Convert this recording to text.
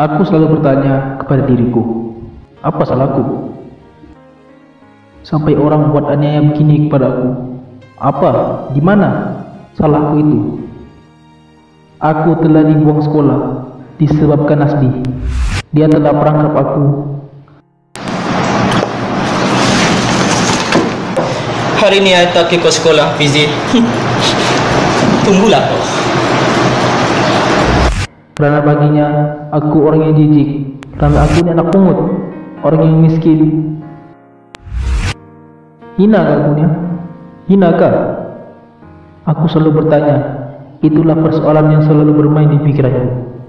Aku selalu bertanya kepada diriku, apa salahku? Sampai orang buat aniaya begini kepada aku. Apa? Di mana salahku itu? Aku telah dibuang sekolah disebabkan Nasbi. Dia telah perangkap aku. Hari ini saya tak ke sekolah, Fizi. Tunggulah kau. Kerana baginya, aku orang yang jijik. Kerana aku ini anak pungut, orang yang miskin. Hina kah aku ni? Hina kah? Aku selalu bertanya. Itulah persoalan yang selalu bermain di pikiranku.